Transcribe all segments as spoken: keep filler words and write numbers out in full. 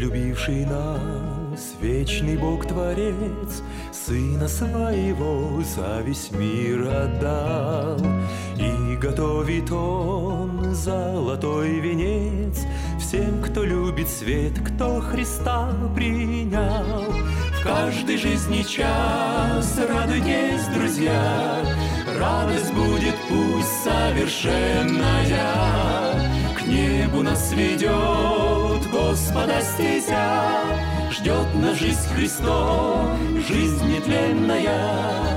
Возлюбивший нас, вечный Бог-творец, Сына Своего за весь мир отдал. И готовит Он золотой венец всем, кто любит свет, кто Христа принял. В каждый жизни час радуйтесь, друзья, радость будет пусть совершенная. К небу нас ведет Господа стезя, ждет нас жизнь Христов, жизнь нетленная.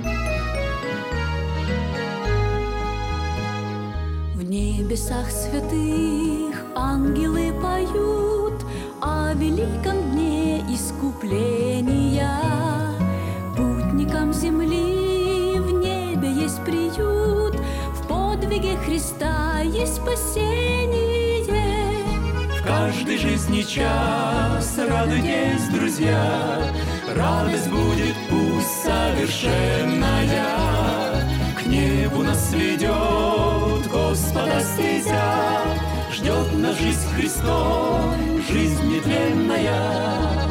В небесах святых ангелы поют о великом дне искупления. Путникам земли в небе есть приют, в подвиге Христа есть спасение. В каждой жизни час радуйтесь, друзья, радость будет пусть совершенная. К небу нас ведет Господа стезя, ждет нас жизнь Христов, жизнь нетленная.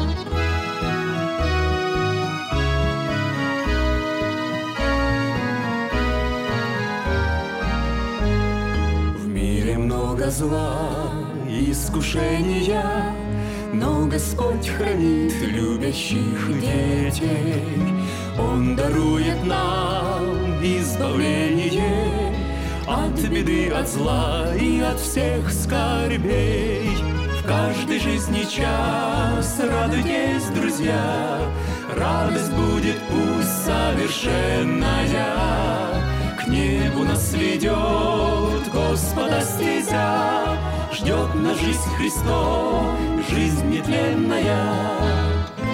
В мире много зла и искушения, но Господь хранит любящих детей. Он дарует нам избавление от беды, от зла и от всех скорбей. В каждой жизни час радуйтесь, друзья, радость будет пусть совершенная. К небу нас ведет Господа стезя, ждет нас жизнь Христов, жизнь нетленная.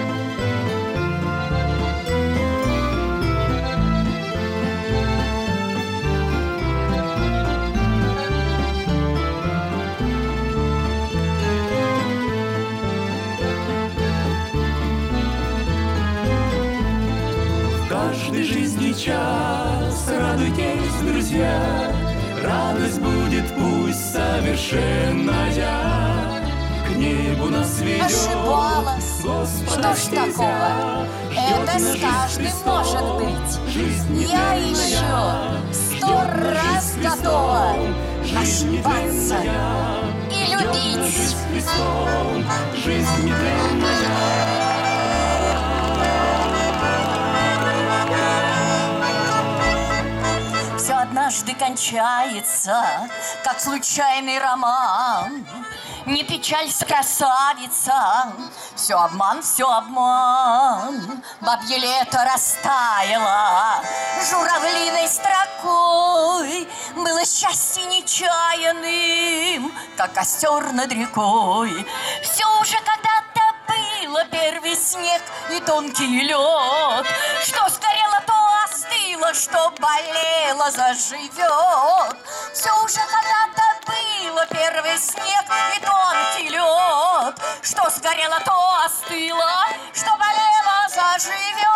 В каждой жизни час радуйтесь, друзья, радость будет пусть совершенная. К небу нас ведет Ошибалась. Господа Что ж такого? Это с каждым может быть. Я еще сто раз готова ошибаться и любить. Жизнь нетленная. Все однажды кончается, как случайный роман. Не печалься, красавица, все обман, все обман. Бабье лето растаяло журавлиной строкой. Было счастье нечаянным, как костер над рекой. Все уже когда-то было, первый снег и тонкий лед. Что сгорело, то остыло, что болело, заживет. Все уже когда-то было, первый снег и тонкий лед. Что сгорело, то остыло, что болело, заживет.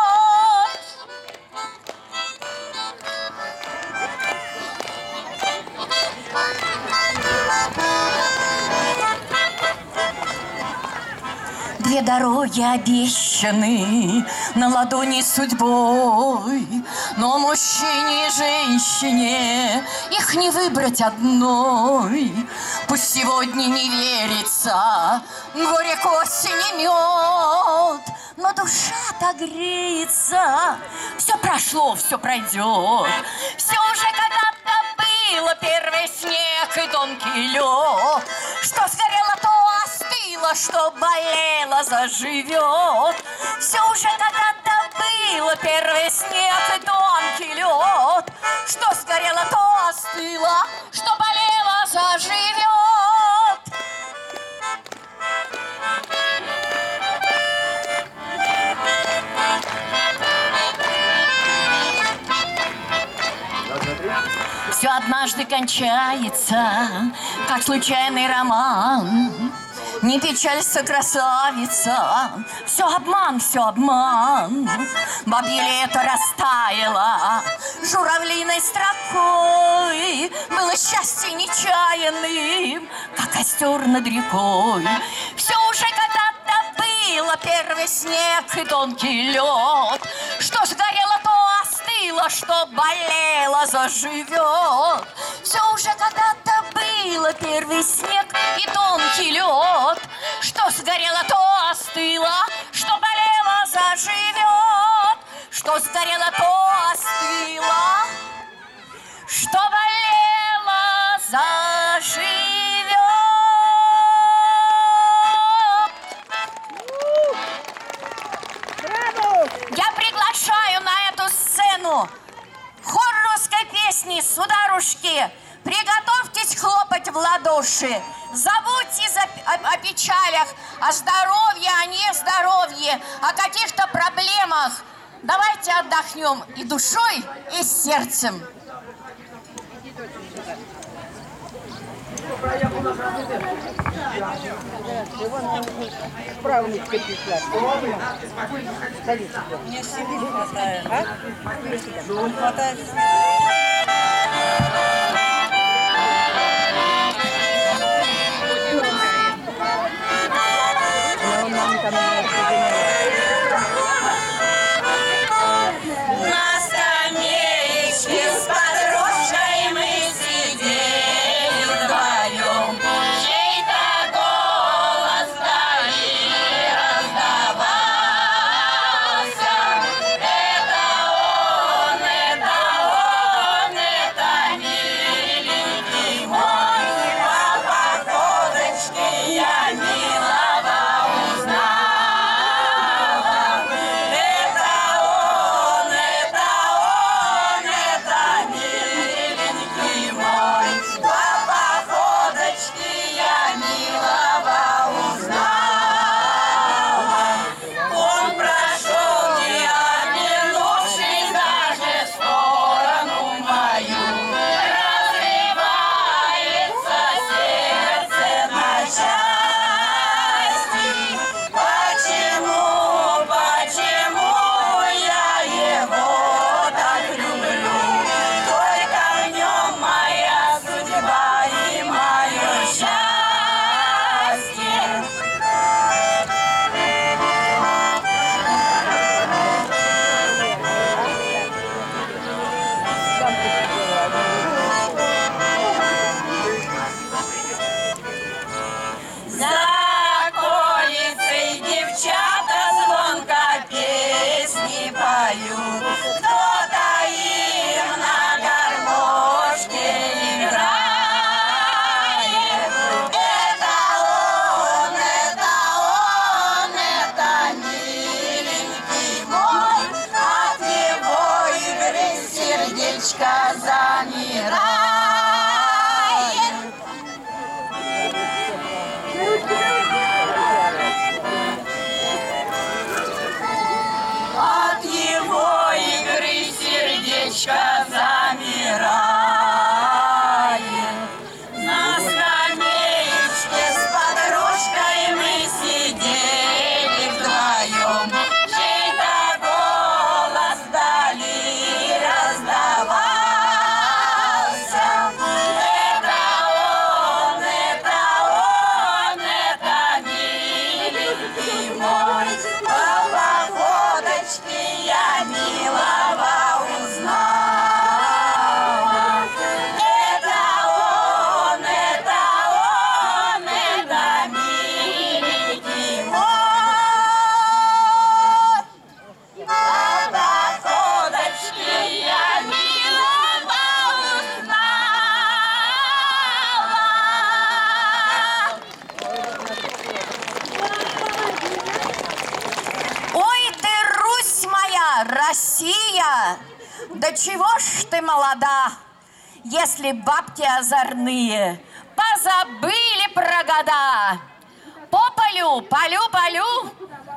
Две дороги обещаны на ладони судьбой, но мужчине и женщине их не выбрать одной. Пусть сегодня не верится, горе к осени мед, но душа-то греется. Все прошло, все пройдет, все уже когда-то было, первый снег и тонкий лед. Что сгорело, то остыло, что болело, заживет. Все уже когда-то было, первый снег и тонкий лед. Что сгорело, то остыло, что болело, заживет. Все однажды кончается, как случайный роман. Не печалься, красавица, все обман, все обман. Бабье лето растаяло журавлиной строкой. Было счастье нечаянным, как костер над рекой. Все уже сгорело первый снег и тонкий лед. Что сгорело, то остыло, что болело, заживет. Все уже когда-то было, первый снег и тонкий лед. Что сгорело, то остыло, что болело, заживет. Что сгорело, то остыло, что болело, заживет. Я приглашаю на эту сцену хор русской песни «Сударушки». Приготовьтесь хлопать в ладоши. Забудьте о, о печалях, о здоровье, о нездоровье, о каких-то проблемах. Давайте отдохнем и душой, и сердцем. Справничка писать. Мне сил не хватает. А? Не хватает. На скамеечке с подружкой мы сидели вдвоем. Чей-то голос вдали раздавался. Это он, это он, это миленький мой. По походочке я милого узнала. Россия, да чего ж ты молода, если бабки озорные позабыли про года. По полю, полю, полю.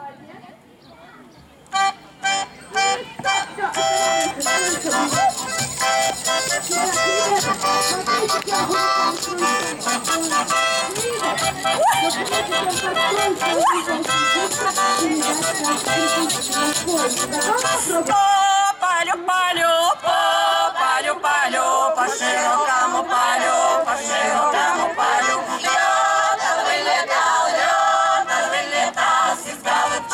Полю, полю, по полю, полю, по широкому полю, по широкому полю. Лёд вылетал, лёд вылетал, сискал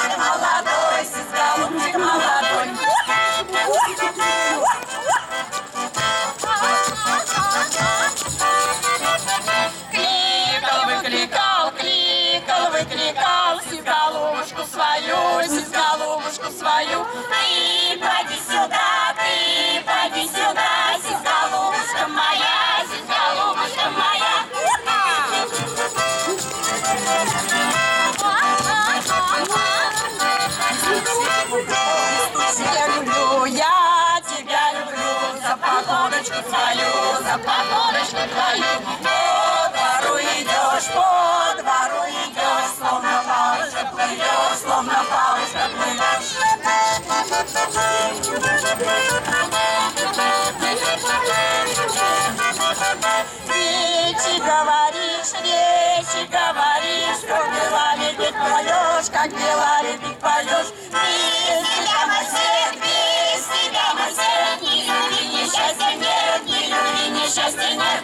палочку свою, за подушку твою. По двору идешь, по двору идешь, словно палочка плывешь, словно палочка плывешь. Речи говоришь, речи говоришь, как дела ведь поешь, как дела ведь поешь. Без тебя мой свет, без тебя мой свет, ни любви, ни счастья нет, ни любви, ни счастья нет.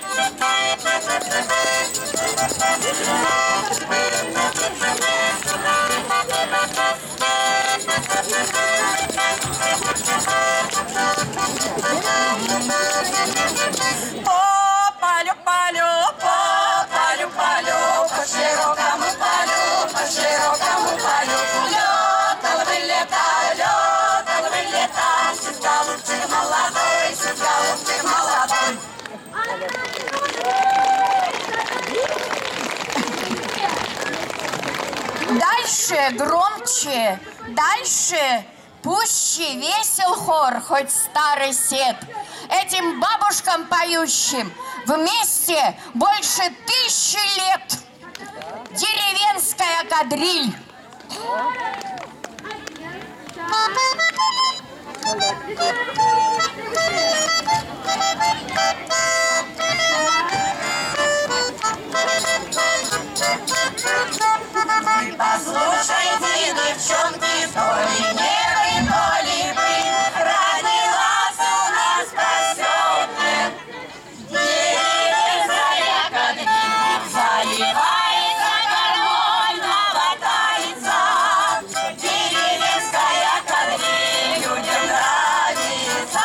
По полю, полю, по полю, полю, по широкому полю, по широкому полю. Летал бы лето, летал бы лето, все голубчик молодой, все голубчик молодой. Дальше громче, дальше пуще весел хор, хоть старый сед. Этим бабушкам поющим вместе больше тысячи лет. Деревенская кадриль. Послушайте, девчонки, то ли небо, то ли вы, родилась у нас в поселке деревенская кадриль, заливается гармонь, новотается. Деревенская кадриль людям нравится.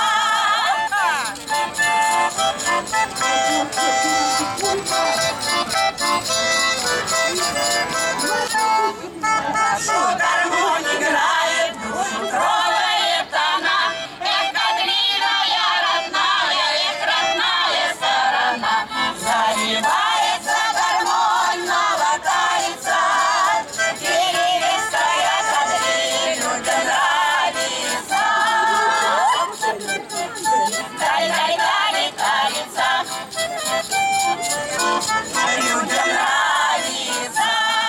Нашу гармонь играет, душу трогает она. Эх, кадрильная родная, эх, родная сторона. Заливается гармонь, новотается. Деревенская кадриль людям нравится. Дай-дай-дай, нравится. Людям нравится.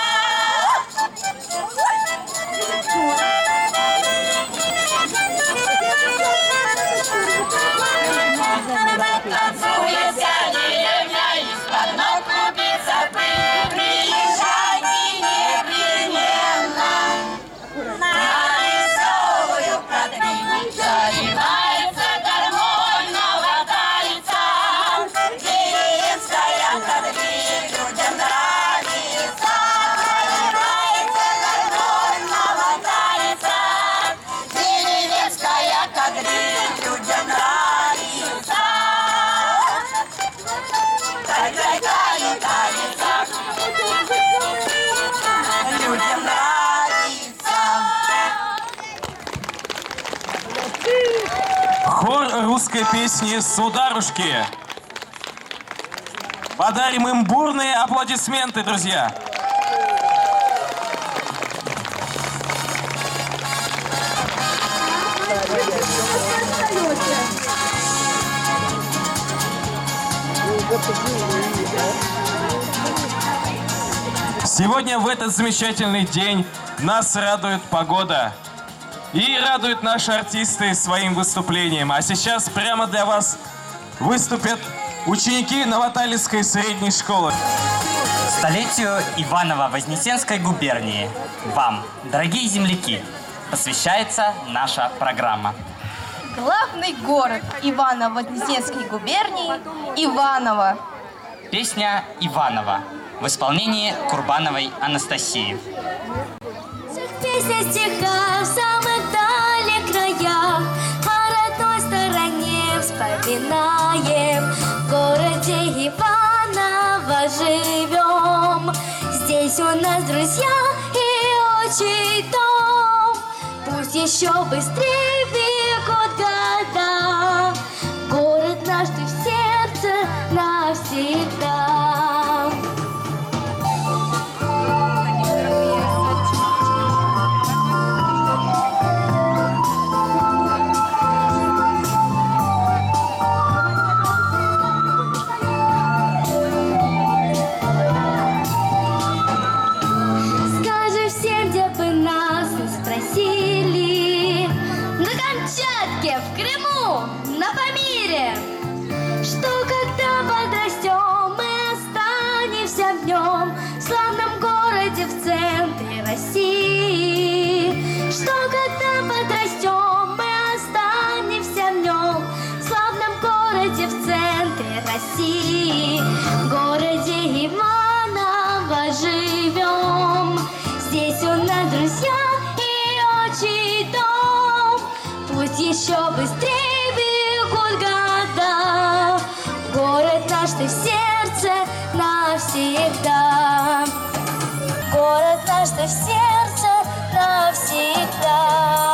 Танцует вся деревня, из-под ног клубится пыль. Приезжайте непременно на веселую кадриль. Заливается гармонь, новотается. Деревенская кадриль людям нравится. Заливается гармонь, новотается. Деревенская кадриль людям нравится. Дай-дай-дай, нравится. Людям нравится. Хор русской песни «Сударушки». Подарим им бурные аплодисменты, друзья. Сегодня в этот замечательный день нас радует погода. И радуют наши артисты своим выступлением. А сейчас прямо для вас выступят ученики Новоталицкой средней школы. Столетию Иваново-Вознесенской губернии вам, дорогие земляки, посвящается наша программа. Главный город Иваново-Вознесенской губернии – Иваново. Песня «Иваново» в исполнении Курбановой Анастасии. Песня стиха в самых дальних краях, о родной стороне вспоминаем. В городе Иваново живем, здесь у нас друзья и отчий дом. Пусть еще быстрее бегут года, город наш ты в сердце навсегда. Пусть еще быстрее бегут года, город наш ты в сердце навсегда. Город наш ты в сердце навсегда.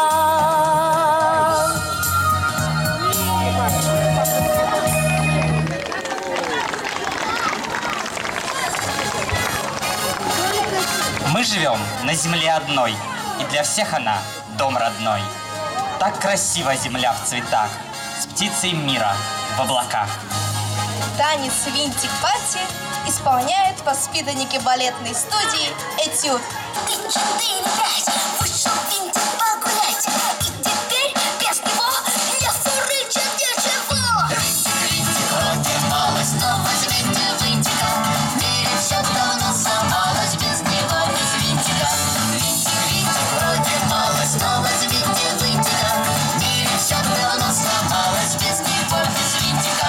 Мы живем на земле одной, и для всех она дом родной. Так красива земля в цветах, с птицей мира в облаках. Танец винтик-пати исполняют воспитанники балетной студии «Этюд». Три, четыре, пять, вышел винтик погулять, и теперь без него не фурычит ничего. Винтик, винтик, вроде малость, но возьмите винтика, в мире все давно сломалось без него, без винтика. Винтик, винтик, вроде малость, но возьмите винтика, в мире все давно сломалось без него, без винтика.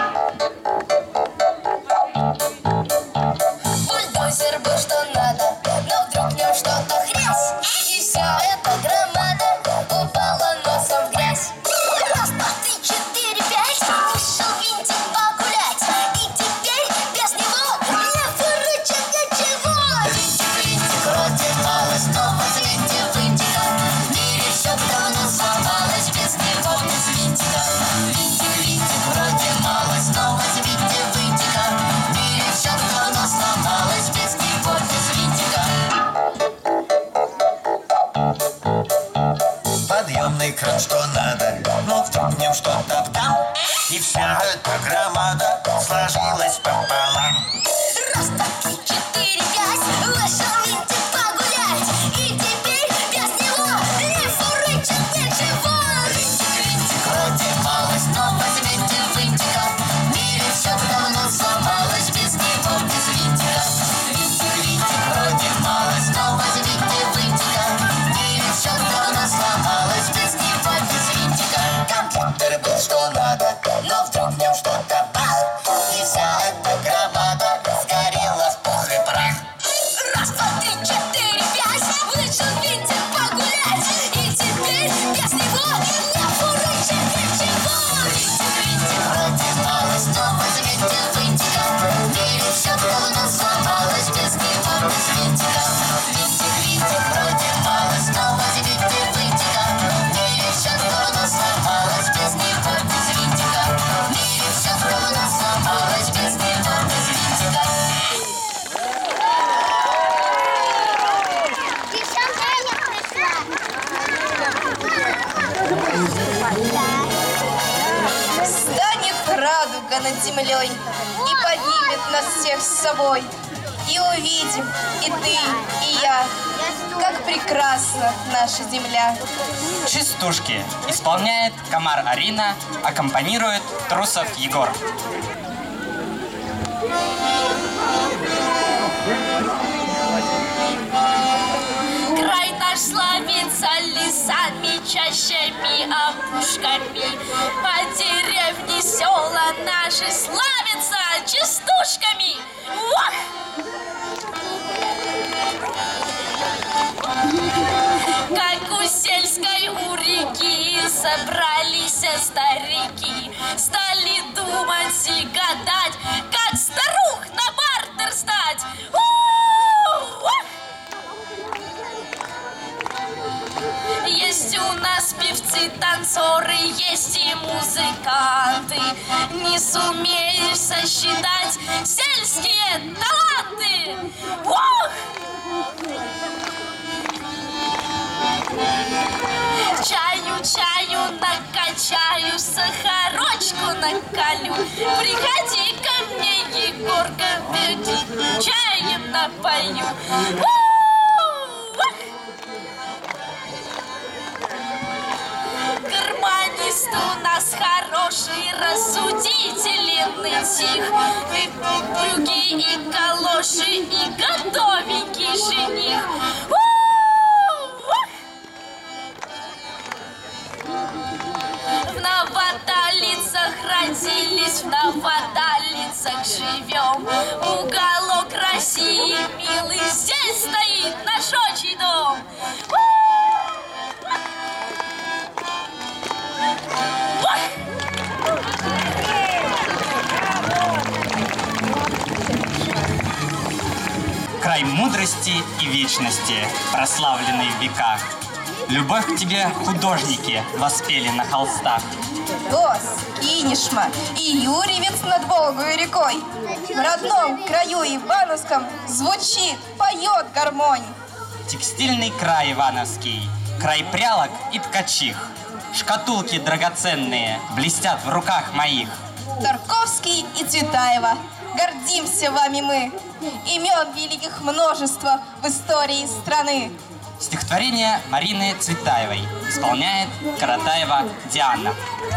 Бульдозер был что надо, но вдруг в нем что-то хрясь, и вся эта громада упала носом в грязь. Раз, два, три, четыре, пять, вышел винтик погулять, и теперь без него не фурычит ничего. Винтик, винтик, вроде малость, но возьмите винтика, в мире все давно сломалось без него, без винтика. Винтик, винтик, вроде малость, но возьмите винтика, в мире все давно сломалось без него, без винтика. Подъемный кран что надо, но вдруг в нем что-то там, и вся эта громада сложилась пополам. Раз, два, три, четыре, пять, вышел винтик погулять, и теперь без него не фурычит ничего. Винтик, винтик, вроде малость, но возьмите винтика, в мире все давно сломалось без него, без винтика. Винтик, винтик, вроде малость, но возьмите винтика, в мире все давно сломалось без него, без винтика. Компьютер был что надо, но вдруг в нем что-то бах, и вся эта громада сгорела в пух и прах. Раз, два, три, четыре, пять, вышел винтик погулять, и теперь без него не фурычит ничего. Винтик, винтик, вроде малость, но возьмите винтика, в мире все давно сломалось без него, без винтика. Винтик, винтик, вроде малость, но возьмите винтика, в мире все давно сломалось без него, без винтика. В мире все давно сломалось без него, без винтика. Станет радуга над землей и поднимет нас всех с собой. И увидим, и ты, и я, как прекрасна наша земля. Частушки исполняет Комар Арина, аккомпанирует Трусов Егор. Край наш славится лесами, чащами, опушками, а деревни, села наши славятся частушками. Ох! Как у сельской у реки собрались старики, стали думать и гадать, как старух на бартер стать. У-у-у! Есть у нас певцы, танцоры, есть и музыканты. Не сумеешь сосчитать сельские таланты. Ух! Чаю, чаю накачаю, сахарочку накалю. Приходи ко мне, Егорка, чаем напою. Ух! Гармонист у нас хороший, рассудителен и тих. И брюки, и калоши, и готовенький жених. В Новодолицах родились, в Новодолицах живем. Уголок России, милый, здесь стоит наш отчий дом. мудрости и вечности, прославленной в веках. Любовь к тебе художники воспели на холстах. Дос, Кинешма и Юрьевец над Волгой рекой. В родном краю Ивановском звучит, поет гармонь. Текстильный край Ивановский, край прялок и ткачих. Шкатулки драгоценные блестят в руках моих. Тарковский и Цветаева, гордимся вами мы. Имен великих множество в истории страны. Стихотворение Марины Цветаевой исполняет Каратаева Диана.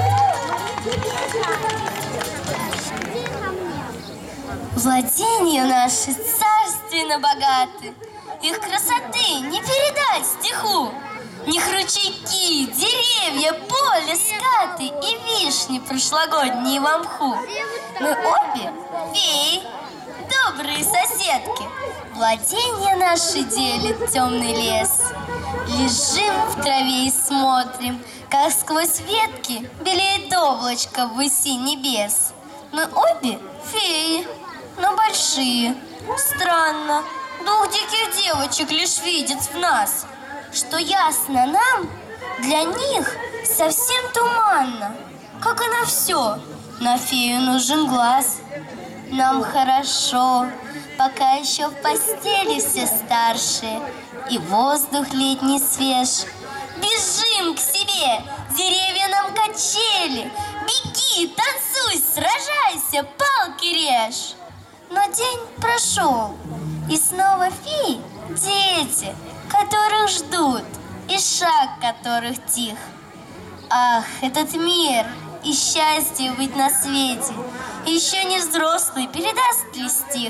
Владения наши царственно богаты, их красоты не передать стиху. Них ручейки, деревья, поле, скаты и вишни прошлогодние в мху. Мы обе феи, добрые соседки. Владения наши делит темный лес. Лежим в траве и смотрим, как сквозь ветки белеет облачко в выси небес. Мы обе феи, но большие. Странно, двух диких девочек лишь видят в нас. Что ясно нам, для них совсем туманно. Как и на все, на фею нужен глаз. Нам хорошо, пока еще в постели все старшие, и воздух летний свеж. Бежим к себе, деревья нам качели. Беги, танцуй, сражайся, палки режь. Но день прошел, и снова феи, дети, которых ждут, и шаг которых тих. Ах, этот мир и счастье быть на свете, еще не взрослый передаст ли стих?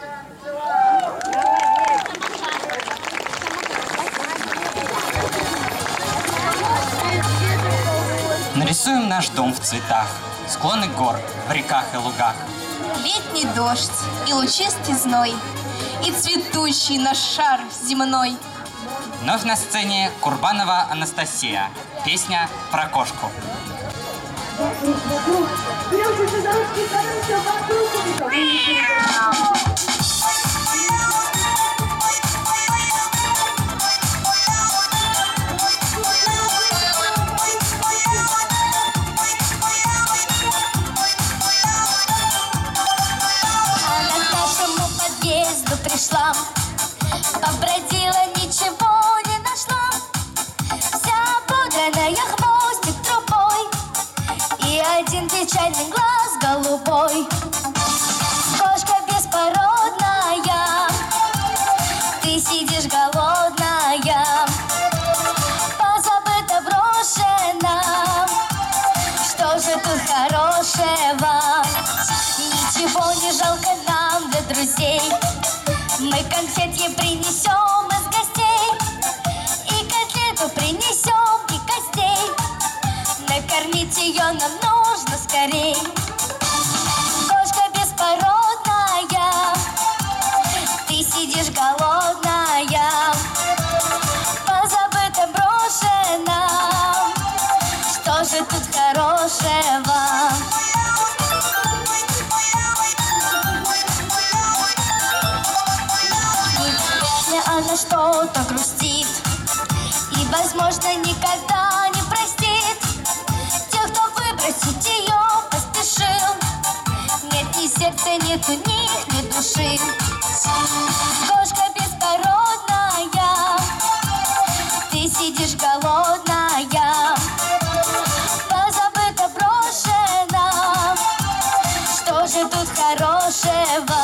Нарисуем наш дом в цветах, склоны гор в реках и лугах. Летний дождь и лучистый зной, и цветущий наш шар земной. Вновь на сцене Курбанова Анастасия. Песня про кошку. Она к нашему подъезду пришла, побродила, ничего не нашла. Вся пудреная, хвостик трубой, и один печальный глаз голубой. Кошка беспородная, ты сидишь голодная, позабыта, брошена. Что же тут хорошего? Ничего не жалко нам для друзей. Мы конфет ей принесем из гостей, и котлету принесем, и костей. Накормить ее нам нужно скорей. Кошка беспородная, ты сидишь голодная, позабыта, брошена. Что же тут хорошего? Она что-то грустит и, возможно, никогда не простит тех, кто выбросить ее поспешил. Нет ни сердца, нет у них ни души. Кошка беспородная, ты сидишь голодная, позабыта, брошена. Что же тут хорошего?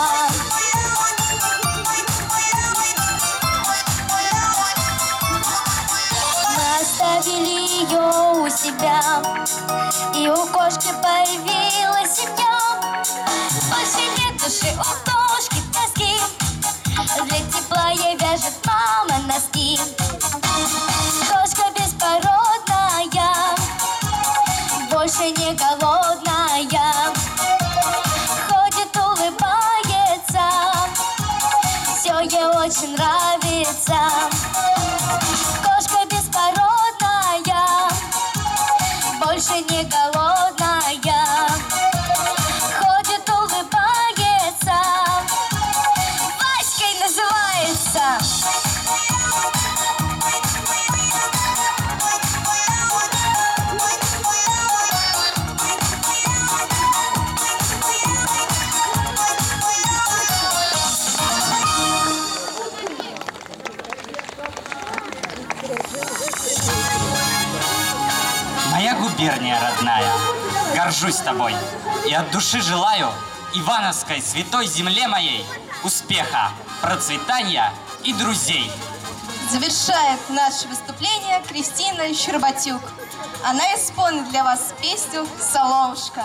Оставили ее у себя, и у кошки появилась семья. Больше нет души у кошки тоски, для тепла ей вяжет мама носки. Кошка беспородная, больше не голодная, ходит, улыбается, все ей очень нравится. Кошка беспородная, больше не голодная, ходит, улыбается, Васькой называется. губерния родная, горжусь тобой и от души желаю Ивановской святой земле моей успеха, процветания и друзей. Завершает наше выступление Кристина Щербатюк. Она исполнит для вас песню «Соловушка».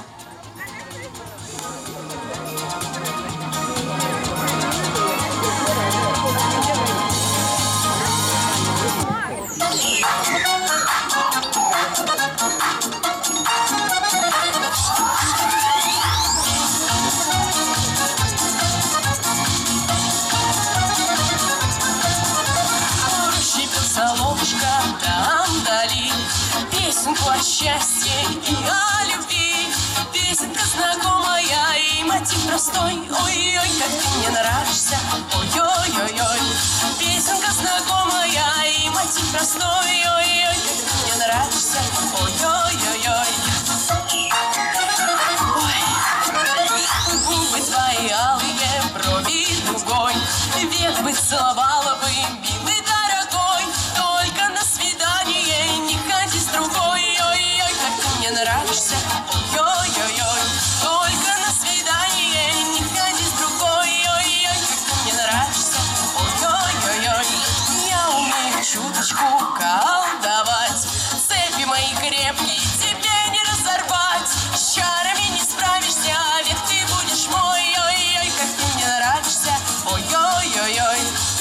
Соловушка там вдали, песенку о счастье и о любви. Песенка знакомая и мотив простой. Ой-ой, как ты мне нравишься, ой-ой-ой-ой. Песенка знакомая и мотив простой. Ой-ой, как ты мне нравишься, ой-ой-ой-ой. Ой, губы твои алые, брови дугой, век бы целовала бы, милый дорогой. Только на свидание не ходи с другой. Ой-ой, как ты мне нравишься, ой-ой-ой. Только на свидание не ходи с другой. Ой-ой, как ты мне нравишься, ой-ой-ой. Я умею чуточку колдовать, цепи мои крепкие тебе не разорвать. С чарами не справишься, ведь ты будешь мой. Ой-ой, как ты мне нравишься, ой-ой-ой-ой.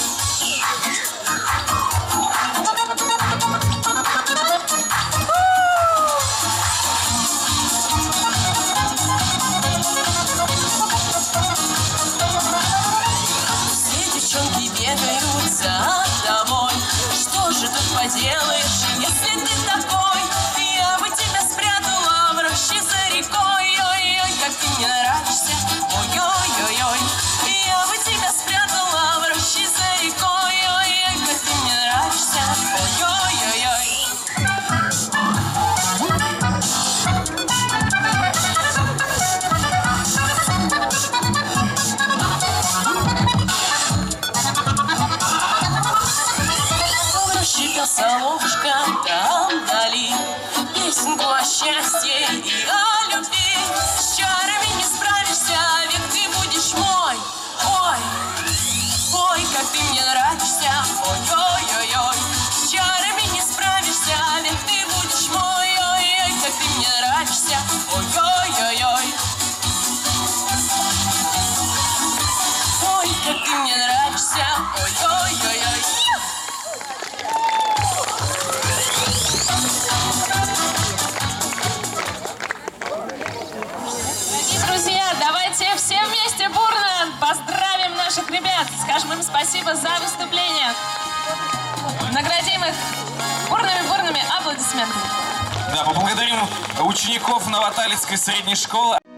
Бегают за тобой. Что же тут поделаешь, если ты такой? Я бы тебя спрятала в роще за рекой. Ой-ой, как ты мне нравишься, ой-ой-ой-ой. Я бы тебя спрятала в роще за рекой. Ой-ой, как ты мне нравишься, ой-ой-ой-ой. Соловушка там вдали, песенку о счастье и о любви. С чарами не справишься, ведь ты будешь мой. Ой, ой, как ты мне нравишься, ой-ой-ой-ой. С чарами не справишься, ведь ты будешь мой. Ой-ой, как ты мне нравишься, ой-ой-ой-ой. Ой, как ты мне нравишься, ой-ой-ой-ой. Давайте все вместе бурно поздравим наших ребят, скажем им спасибо за выступление. Наградим их бурными-бурными аплодисментами. Да, поблагодарим учеников Новоталицкой средней школы.